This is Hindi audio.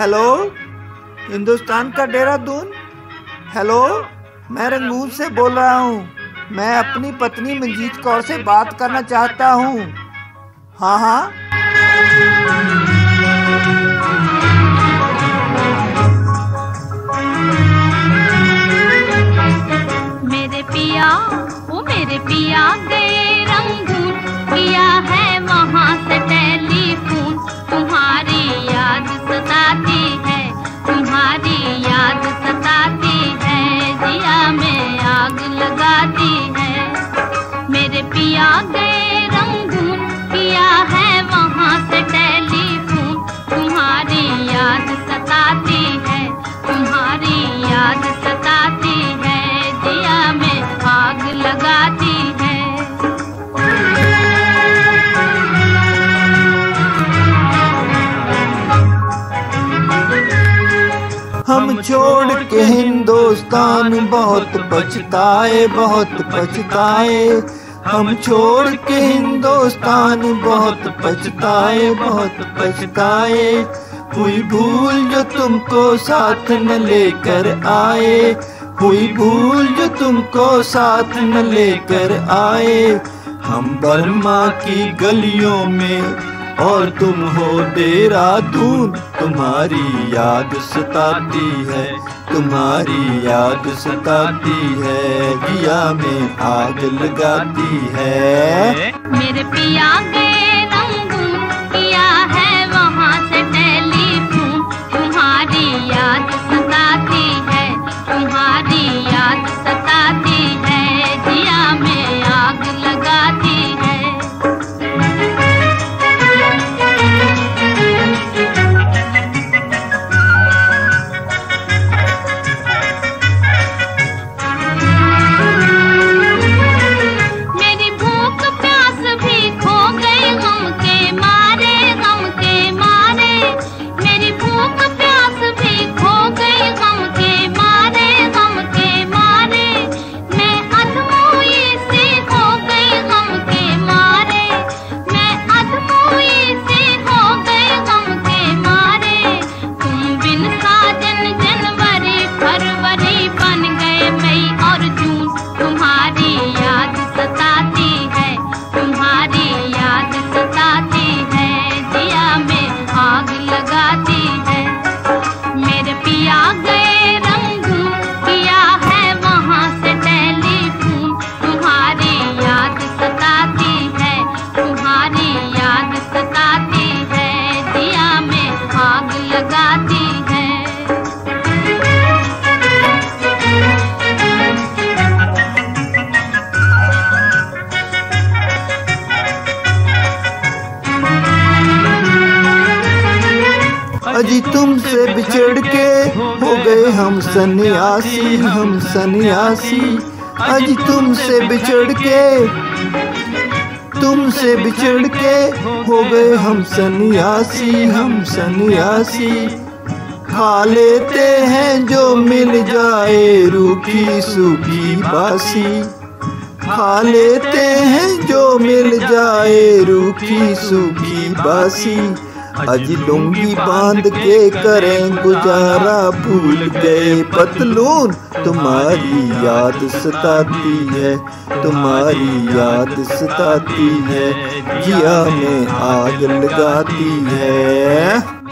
हेलो, हिंदुस्तान का देहरादून। हेलो, मैं रंगून से बोल रहा हूँ। मैं अपनी पत्नी मंजीत कौर से बात करना चाहता हूँ। हाँ हाँ। मेरे पिया, वो मेरे पिया गए रंगून, किया है वहाँ से टेलीफोन। तुम्हारी याद सताती है, तुम्हारी याद सताती है, जिया में आग लगाती है। मेरे पिया गए रंगून, किया है वहाँ से टेलीफोन। तुम्हारी याद सताती है, तुम्हारी याद सताती है, जिया में आग लगाती है। हम छोड़ के हिंदुस्तान बहुत पछताए, बहुत पछताए। हम छोड़ के हिंदुस्तान बहुत पछताए, बहुत पछताए। हुई भूल जो तुमको साथ न लेकर आए, हुई भूल जो तुमको साथ न लेकर आए। हम बर्मा की गलियों में और तुम हो देहरादून। तुम्हारी याद सताती है, तुम्हारी याद सताती है, जिया में आग लगाती है। मेरे पिया गए रंगून, किया है वहाँ से टेलीफोन। तुम्हारी याद सताती है, तुम्हारी याद सताती है, जिया में आग लगाती है। अजी तुमसे बिछड़ के हो गए हम सन्यासी, हम सन्यासी। अजी तुमसे बिछड़ के हो गए हम सन्यासी, हम सन्यासी। खा लेते हैं जो मिल जाए रूखी सूखी बासी, खा लेते हैं जो मिल जाए रूखी सूखी बासी। अज लुंगी बांध के करें गुजारा, भूल गए पतलून। तुम्हारी याद सताती है, तुम्हारी याद सताती है, जिया में आग लगाती है।